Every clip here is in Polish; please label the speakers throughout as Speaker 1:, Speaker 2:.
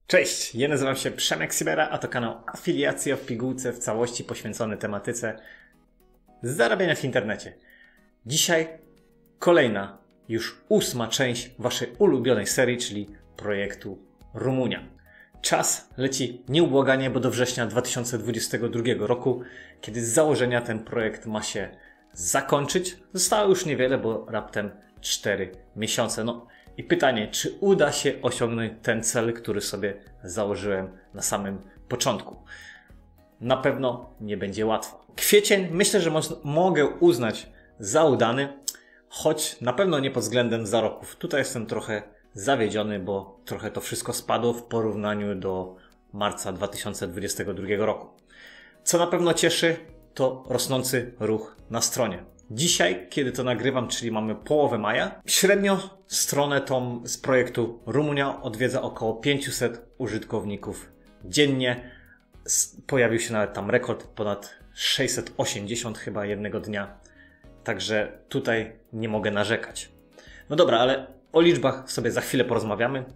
Speaker 1: Cześć, ja nazywam się Przemek Sybera, a to kanał Afiliacja w pigułce w całości poświęcony tematyce zarabiania w internecie. Dzisiaj kolejna, już 8. część waszej ulubionej serii, czyli projektu Rumunia. Czas leci nieubłaganie, bo do września 2022 roku, kiedy z założenia ten projekt ma się zakończyć, zostało już niewiele, bo raptem 4 miesiące. I pytanie, czy uda się osiągnąć ten cel, który sobie założyłem na samym początku? Na pewno nie będzie łatwo. Kwiecień myślę, że mogę uznać za udany, choć na pewno nie pod względem zarobków. Tutaj jestem trochę zawiedziony, bo trochę to wszystko spadło w porównaniu do marca 2022 roku. Co na pewno cieszy, to rosnący ruch na stronie. Dzisiaj, kiedy to nagrywam, czyli mamy połowę maja, średnio stronę tą z projektu Rumunia odwiedza około 500 użytkowników dziennie. Pojawił się nawet tam rekord ponad 680 chyba jednego dnia. Także tutaj nie mogę narzekać. No dobra, ale o liczbach sobie za chwilę porozmawiamy.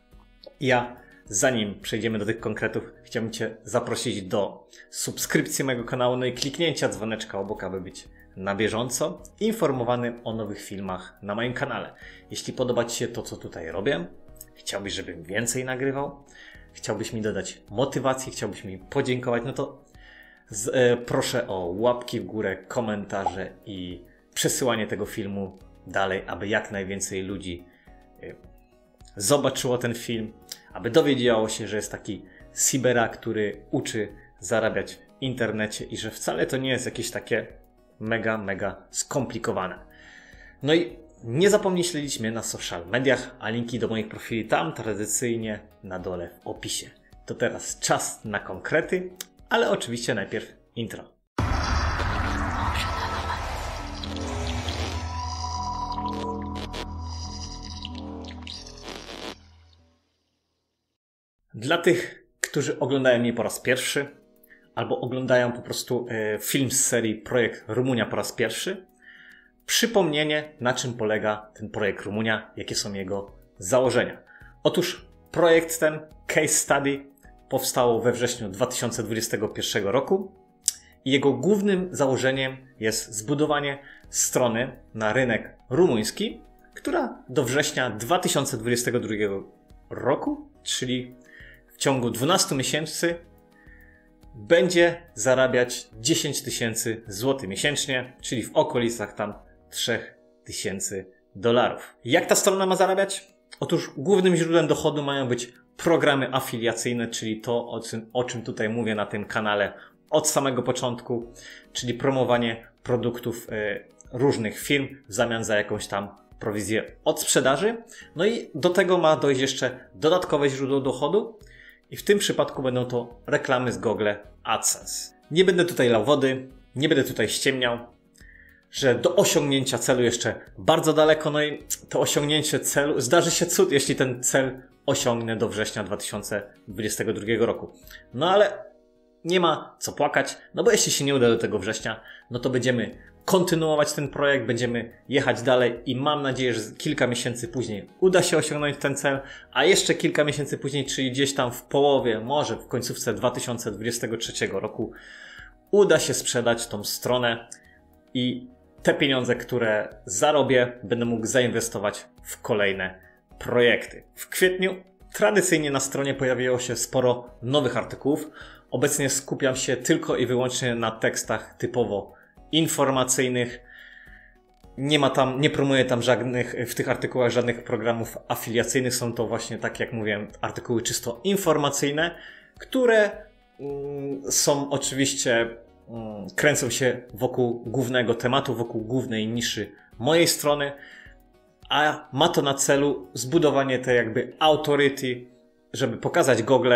Speaker 1: Zanim przejdziemy do tych konkretów, chciałbym Cię zaprosić do subskrypcji mojego kanału, no i kliknięcia dzwoneczka obok, aby być na bieżąco informowanym o nowych filmach na moim kanale. Jeśli podoba Ci się to, co tutaj robię, chciałbyś, żebym więcej nagrywał, chciałbyś mi dodać motywacji, chciałbyś mi podziękować, no to proszę o łapki w górę, komentarze i przesyłanie tego filmu dalej, aby jak najwięcej ludzi zobaczyło ten film, aby dowiedziało się, że jest taki Sybera, który uczy zarabiać w internecie i że wcale to nie jest jakieś takie mega skomplikowane. No i nie zapomnij śledzić mnie na social mediach, a linki do moich profili tam tradycyjnie na dole w opisie. To teraz czas na konkrety, ale oczywiście najpierw intro. Dla tych, którzy oglądają mnie po raz pierwszy, albo oglądają po prostu film z serii Projekt Rumunia po raz pierwszy, przypomnienie, na czym polega ten projekt Rumunia, jakie są jego założenia. Otóż projekt ten, case study, powstał we wrześniu 2021 roku i jego głównym założeniem jest zbudowanie strony na rynek rumuński, która do września 2022 roku, czyli w ciągu 12 miesięcy, będzie zarabiać 10 000 złotych miesięcznie, czyli w okolicach tam 3000 dolarów. Jak ta strona ma zarabiać? Otóż głównym źródłem dochodu mają być programy afiliacyjne, czyli to, o czym tutaj mówię na tym kanale od samego początku, czyli promowanie produktów różnych firm w zamian za jakąś tam prowizję od sprzedaży. No i do tego ma dojść jeszcze dodatkowe źródło dochodu i w tym przypadku będą to reklamy z Google AdSense. Nie będę tutaj lał wody, nie będę tutaj ściemniał, że do osiągnięcia celu jeszcze bardzo daleko, no i to osiągnięcie celu, zdarzy się cud, jeśli ten cel osiągnę do września 2022 roku. No ale nie ma co płakać, no bo jeśli się nie uda do tego września, no to będziemy kontynuować ten projekt, będziemy jechać dalej i mam nadzieję, że kilka miesięcy później uda się osiągnąć ten cel, a jeszcze kilka miesięcy później, czyli gdzieś tam w połowie, może w końcówce 2023 roku uda się sprzedać tą stronę i te pieniądze, które zarobię, będę mógł zainwestować w kolejne projekty. W kwietniu tradycyjnie na stronie pojawiło się sporo nowych artykułów. Obecnie skupiam się tylko i wyłącznie na tekstach typowo informacyjnych. Nie promuję tam w tych artykułach żadnych programów afiliacyjnych. Są to właśnie, tak jak mówiłem, artykuły czysto informacyjne, które są oczywiście, kręcą się wokół głównego tematu, wokół głównej niszy mojej strony, a ma to na celu zbudowanie tej jakby authority, żeby pokazać Google,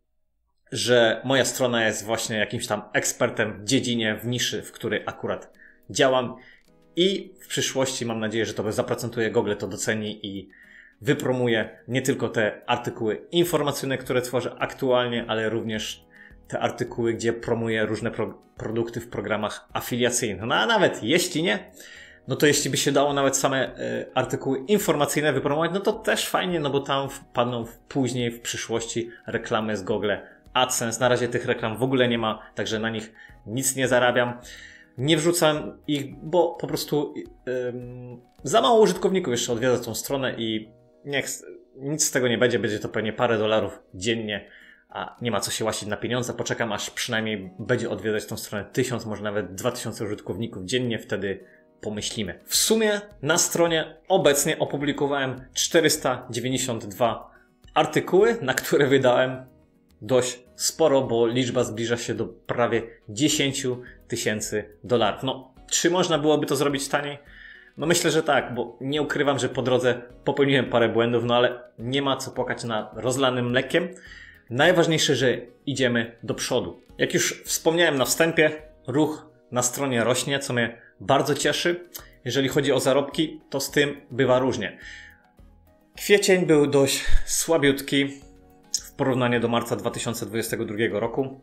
Speaker 1: że moja strona jest właśnie jakimś tam ekspertem w dziedzinie, w niszy, w której akurat działam i w przyszłości mam nadzieję, że to zaprocentuje, Google to doceni i wypromuje nie tylko te artykuły informacyjne, które tworzę aktualnie, ale również te artykuły, gdzie promuję różne produkty w programach afiliacyjnych. No a nawet jeśli nie, no to jeśli by się dało nawet same artykuły informacyjne wypromować, no to też fajnie, no bo tam wpadną później, w przyszłości reklamy z Google AdSense. Na razie tych reklam w ogóle nie ma, także na nich nic nie zarabiam. Nie wrzucam ich, bo po prostu za mało użytkowników jeszcze odwiedza tą stronę i nic z tego nie będzie. Będzie to pewnie parę dolarów dziennie, a nie ma co się łasić na pieniądze. Poczekam, aż przynajmniej będzie odwiedzać tą stronę 1000, może nawet 2000 użytkowników dziennie. Wtedy pomyślimy. W sumie na stronie obecnie opublikowałem 492 artykuły, na które wydałem dość sporo, bo liczba zbliża się do prawie 10 000 dolarów. No, czy można byłoby to zrobić taniej? No myślę, że tak, bo nie ukrywam, że po drodze popełniłem parę błędów, no ale nie ma co płakać nad rozlanym mlekiem. Najważniejsze, że idziemy do przodu. Jak już wspomniałem na wstępie, ruch na stronie rośnie, co mnie bardzo cieszy. Jeżeli chodzi o zarobki, to z tym bywa różnie. Kwiecień był dość słabiutki w porównaniu do marca 2022 roku.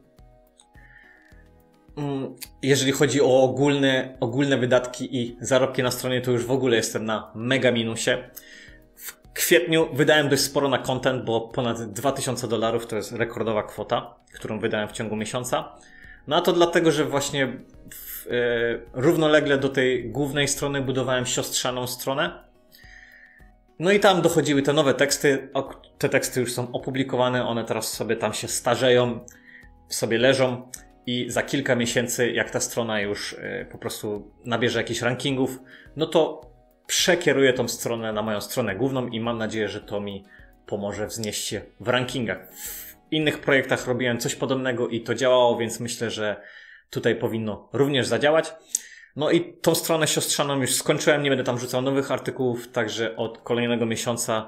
Speaker 1: Jeżeli chodzi o ogólne wydatki i zarobki na stronie, to już w ogóle jestem na mega minusie. W kwietniu wydałem dość sporo na content, bo ponad 2000 dolarów to jest rekordowa kwota, którą wydałem w ciągu miesiąca. No a to dlatego, że właśnie równolegle do tej głównej strony budowałem siostrzaną stronę. No i tam dochodziły te nowe teksty. Te teksty już są opublikowane, one teraz sobie tam się starzeją, sobie leżą i za kilka miesięcy, jak ta strona już po prostu nabierze jakichś rankingów, no to przekieruję tą stronę na moją stronę główną i mam nadzieję, że to mi pomoże wznieść się w rankingach. W innych projektach robiłem coś podobnego i to działało, więc myślę, że tutaj powinno również zadziałać. No i tą stronę siostrzaną już skończyłem, nie będę tam rzucał nowych artykułów, także od kolejnego miesiąca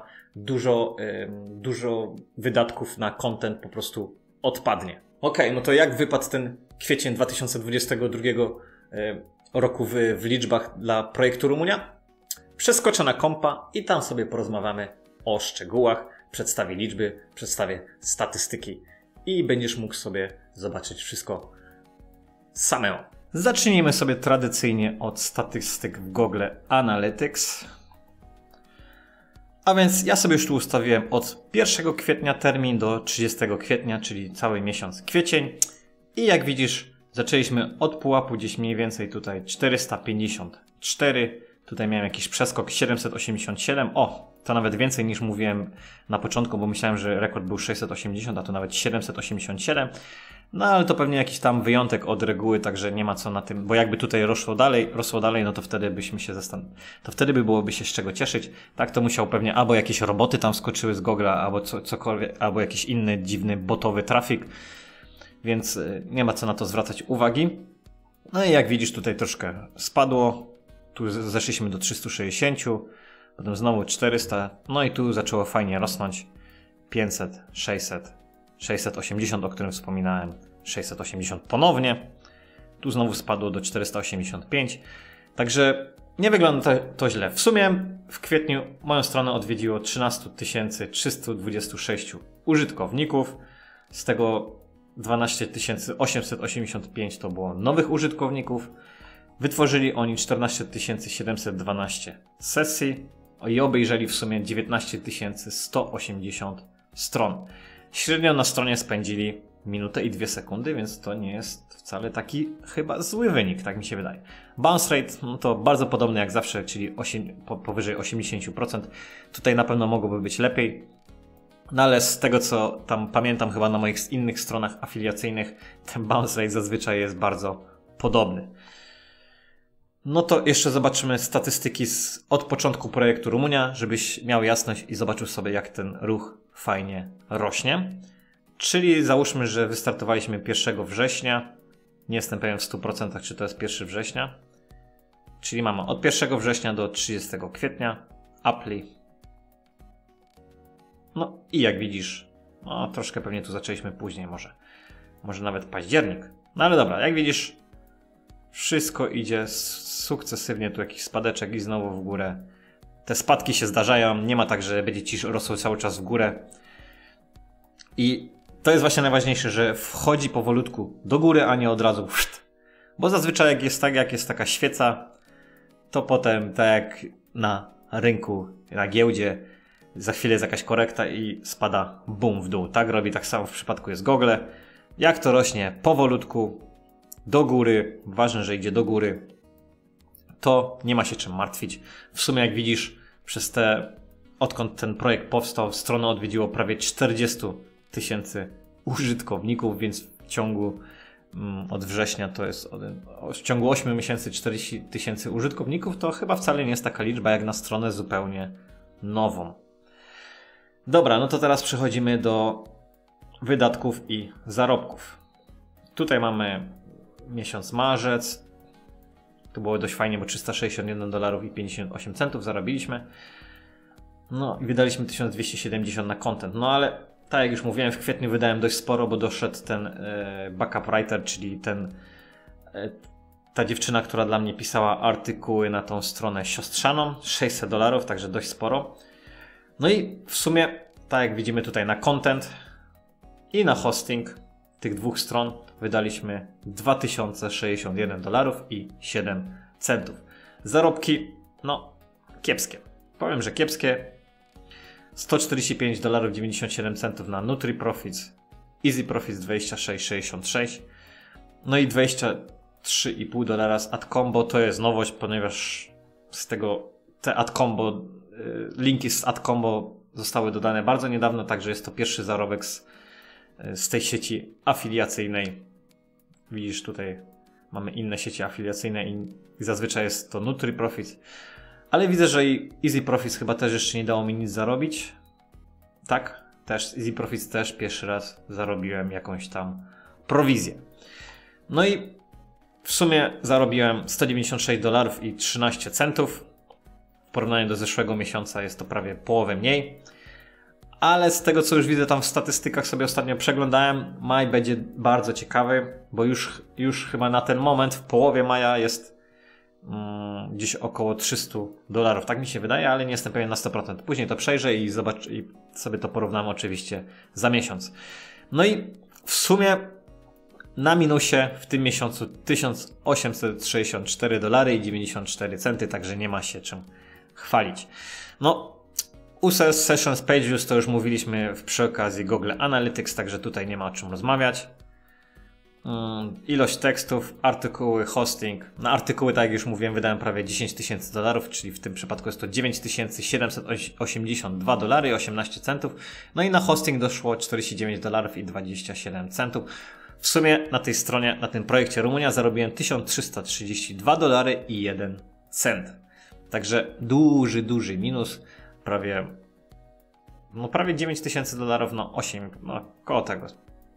Speaker 1: dużo wydatków na content po prostu odpadnie. Okej, no to jak wypadł ten kwiecień 2022 roku w liczbach dla projektu Rumunia? Przeskoczę na kompa i tam sobie porozmawiamy o szczegółach, przedstawię liczby, przedstawię statystyki i będziesz mógł sobie zobaczyć wszystko samemu. Zacznijmy sobie tradycyjnie od statystyk w Google Analytics. A więc ja sobie już tu ustawiłem od 1 kwietnia termin do 30 kwietnia, czyli cały miesiąc kwiecień. I jak widzisz, zaczęliśmy od pułapu gdzieś mniej więcej tutaj 454. Tutaj miałem jakiś przeskok 787. O, to nawet więcej niż mówiłem na początku, bo myślałem, że rekord był 680, a to nawet 787. No ale to pewnie jakiś tam wyjątek od reguły, także nie ma co na tym, bo jakby tutaj rosło dalej, no to wtedy byśmy się to wtedy byłoby się z czego cieszyć. Tak, to musiał pewnie albo jakieś roboty tam skoczyły z Google'a, albo cokolwiek, albo jakiś inny dziwny botowy trafik, więc nie ma co na to zwracać uwagi. No i jak widzisz, tutaj troszkę spadło, tu zeszliśmy do 360, potem znowu 400, no i tu zaczęło fajnie rosnąć 500, 600, 680, o którym wspominałem, 680 ponownie. Tu znowu spadło do 485. Także nie wygląda to źle. W sumie w kwietniu moją stronę odwiedziło 13 326 użytkowników. Z tego 12 885 to było nowych użytkowników. Wytworzyli oni 14 712 sesji i obejrzeli w sumie 19 180 stron. Średnio na stronie spędzili minutę i 2 sekundy, więc to nie jest wcale taki chyba zły wynik, tak mi się wydaje. Bounce rate, no to bardzo podobny jak zawsze, czyli powyżej 80%. Tutaj na pewno mogłoby być lepiej. No ale z tego co tam pamiętam chyba na moich innych stronach afiliacyjnych, ten bounce rate zazwyczaj jest bardzo podobny. No to jeszcze zobaczymy statystyki od początku projektu Rumunia, żebyś miał jasność i zobaczył sobie, jak ten ruch fajnie rośnie. Czyli załóżmy, że wystartowaliśmy 1 września. Nie jestem pewien w 100% czy to jest 1 września. Czyli mamy od 1 września do 30 kwietnia. Apply. No i jak widzisz, no troszkę pewnie tu zaczęliśmy później, może nawet październik. No ale dobra, jak widzisz, wszystko idzie sukcesywnie, tu jakiś spadeczek i znowu w górę. Te spadki się zdarzają, nie ma tak, że będzie ci rosło cały czas w górę. I to jest właśnie najważniejsze, że wchodzi powolutku do góry, a nie od razu. Bo zazwyczaj jak jest taka świeca, to potem tak jak na rynku, na giełdzie, za chwilę jest jakaś korekta i spada bum w dół. Tak robi, tak samo w przypadku jest Google. Jak to rośnie powolutku do góry, ważne, że idzie do góry, to nie ma się czym martwić. W sumie jak widzisz, odkąd ten projekt powstał, stronę odwiedziło prawie 40 000 użytkowników, więc w ciągu od września to jest w ciągu 8 miesięcy 40 000 użytkowników, to chyba wcale nie jest taka liczba jak na stronę zupełnie nową. Dobra, no to teraz przechodzimy do wydatków i zarobków. Tutaj mamy miesiąc marzec. To było dość fajnie, bo $361,58 zarobiliśmy. No i wydaliśmy 1270 na content. No ale tak jak już mówiłem, w kwietniu wydałem dość sporo, bo doszedł ten backup writer, czyli ta dziewczyna, która dla mnie pisała artykuły na tą stronę siostrzaną. $600, także dość sporo. No i w sumie, tak jak widzimy tutaj na content i na hosting tych dwóch stron wydaliśmy $2061,07. Zarobki, no kiepskie. Powiem, że kiepskie. $145,97 na NutriProfits, Easy Profits 26,66, no i $23,5 z AdCombo. To jest nowość, ponieważ te AdCombo, linki z AdCombo zostały dodane bardzo niedawno, także jest to pierwszy zarobek z tej sieci afiliacyjnej. Widzisz, tutaj mamy inne sieci afiliacyjne i zazwyczaj jest to NutriProfits. Ale widzę, że i Easy Profits chyba też jeszcze nie dało mi nic zarobić. Tak, też Easy Profits też pierwszy raz zarobiłem jakąś tam prowizję. No i w sumie zarobiłem $196,13. W porównaniu do zeszłego miesiąca jest to prawie połowę mniej. Ale z tego, co już widzę tam w statystykach, sobie ostatnio przeglądałem, maj będzie bardzo ciekawy, bo już chyba na ten moment w połowie maja jest gdzieś około $300. Tak mi się wydaje, ale nie jestem pewien na 100%. Później to przejrzę i sobie to porównam oczywiście za miesiąc. No i w sumie na minusie w tym miesiącu $1864,94, także nie ma się czym chwalić. No, USES Sessions Page Views to już mówiliśmy przy okazji Google Analytics, także tutaj nie ma o czym rozmawiać. Ilość tekstów, artykuły, hosting. Na artykuły, tak jak już mówiłem, wydałem prawie $10,000, czyli w tym przypadku jest to $9,782,18. No i na hosting doszło $49,27. W sumie na tej stronie, na tym projekcie Rumunia zarobiłem $1332,01. Także duży minus. Prawie $9,000, no 8, no koło tego.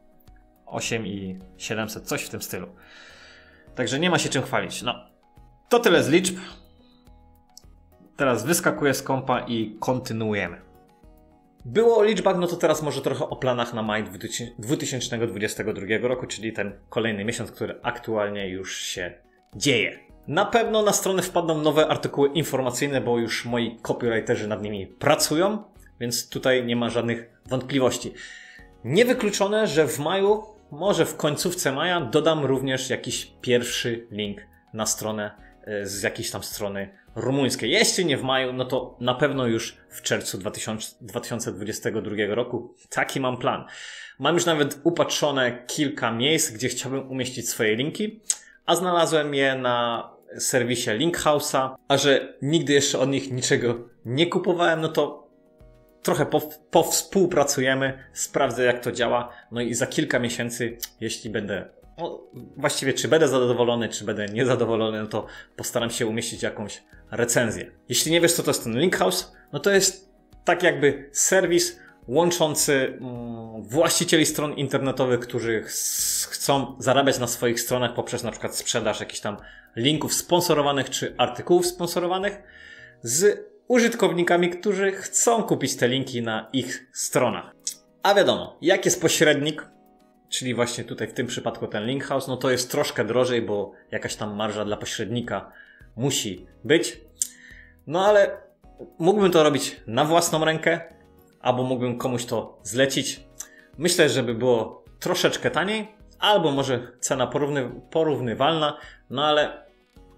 Speaker 1: 8,700, coś w tym stylu. Także nie ma się czym chwalić. No, to tyle z liczb. Teraz wyskakuję z kompa i kontynuujemy. Było o liczbach, no to teraz może trochę o planach na maj 2022 roku, czyli ten kolejny miesiąc, który aktualnie już się dzieje. Na pewno na stronę wpadną nowe artykuły informacyjne, bo już moi copywriterzy nad nimi pracują, więc tutaj nie ma żadnych wątpliwości. Niewykluczone, że w maju, może w końcówce maja, dodam również jakiś pierwszy link na stronę z jakiejś tam strony rumuńskiej. Jeśli nie w maju, no to na pewno już w czerwcu 2022 roku. Taki mam plan. Mam już nawet upatrzone kilka miejsc, gdzie chciałbym umieścić swoje linki, a znalazłem je na serwisie Linkhouse'a, a że nigdy jeszcze od nich niczego nie kupowałem, no to trochę powspółpracujemy, sprawdzę jak to działa, no i za kilka miesięcy, jeśli będę, no właściwie czy będę zadowolony, czy będę niezadowolony, no to postaram się umieścić jakąś recenzję. Jeśli nie wiesz co to jest ten Linkhouse, no to jest tak jakby serwis łączący właścicieli stron internetowych, którzy chcą zarabiać na swoich stronach poprzez na przykład sprzedaż jakichś tam linków sponsorowanych czy artykułów sponsorowanych z użytkownikami, którzy chcą kupić te linki na ich stronach. A wiadomo, jak jest pośrednik, czyli właśnie tutaj w tym przypadku ten Linkhouse, no to jest troszkę drożej, bo jakaś tam marża dla pośrednika musi być. No ale mógłbym to robić na własną rękę, albo mógłbym komuś to zlecić. Myślę, że by było troszeczkę taniej, albo może cena porównywalna, no ale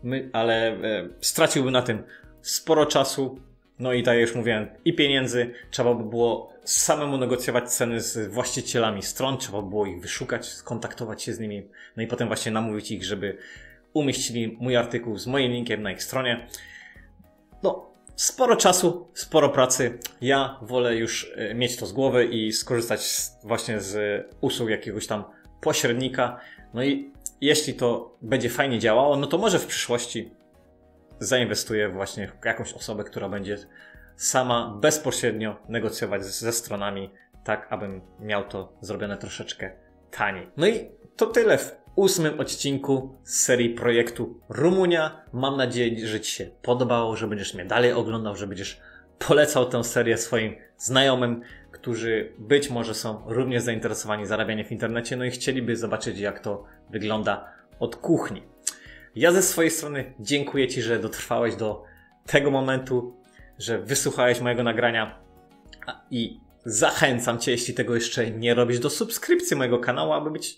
Speaker 1: ale straciłbym na tym sporo czasu. No i tak jak już mówiłem, i pieniędzy. Trzeba by było samemu negocjować ceny z właścicielami stron, trzeba by było ich wyszukać, skontaktować się z nimi, no i potem właśnie namówić ich, żeby umieścili mój artykuł z moim linkiem na ich stronie. No, sporo czasu, sporo pracy. Ja wolę już mieć to z głowy i skorzystać właśnie z usług jakiegoś tam pośrednika. No i jeśli to będzie fajnie działało, no to może w przyszłości zainwestuję właśnie w jakąś osobę, która będzie sama bezpośrednio negocjować ze stronami, tak abym miał to zrobione troszeczkę taniej. No i to tyle w 8. odcinku z serii projektu Rumunia. Mam nadzieję, że Ci się podobało, że będziesz mnie dalej oglądał, że będziesz polecał tę serię swoim znajomym, którzy być może są również zainteresowani zarabianiem w internecie, no i chcieliby zobaczyć, jak to wygląda od kuchni. Ja ze swojej strony dziękuję Ci, że dotrwałeś do tego momentu, że wysłuchałeś mojego nagrania i zachęcam Cię, jeśli tego jeszcze nie robisz, do subskrypcji mojego kanału, aby być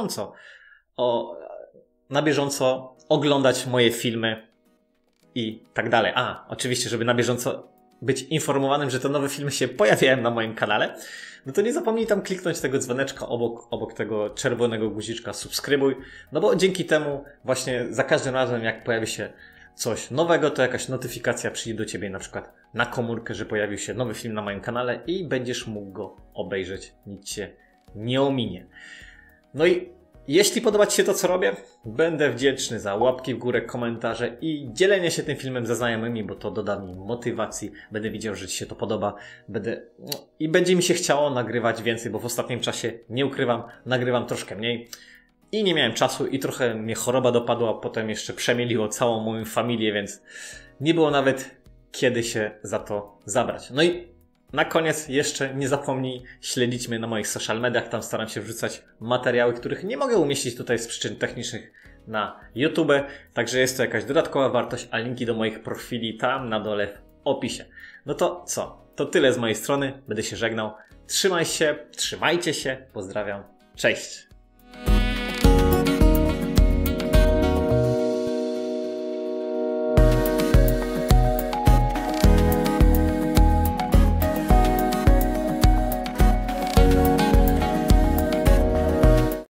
Speaker 1: na bieżąco oglądać moje filmy i tak dalej. Oczywiście, żeby na bieżąco być informowanym, że te nowe filmy się pojawiają na moim kanale, no to nie zapomnij tam kliknąć tego dzwoneczka obok tego czerwonego guziczka subskrybuj, no bo dzięki temu właśnie za każdym razem, jak pojawi się coś nowego, to jakaś notyfikacja przyjdzie do Ciebie na przykład na komórkę, że pojawił się nowy film na moim kanale i będziesz mógł go obejrzeć, nic Cię nie ominie. No i jeśli podoba Ci się to, co robię, będę wdzięczny za łapki w górę, komentarze i dzielenie się tym filmem ze znajomymi, bo to doda mi motywacji. Będę widział, że Ci się to podoba. I będzie mi się chciało nagrywać więcej, bo w ostatnim czasie, nie ukrywam, nagrywam troszkę mniej. I nie miałem czasu i trochę mnie choroba dopadła, a potem jeszcze przemieliło całą moją familię, więc nie było nawet kiedy się za to zabrać. No i na koniec jeszcze nie zapomnij śledzić mnie na moich social mediach, tam staram się wrzucać materiały, których nie mogę umieścić tutaj z przyczyn technicznych na YouTube, także jest to jakaś dodatkowa wartość, a linki do moich profili tam na dole w opisie. No to co? To tyle z mojej strony, będę się żegnał. Trzymaj się, trzymajcie się, pozdrawiam, cześć!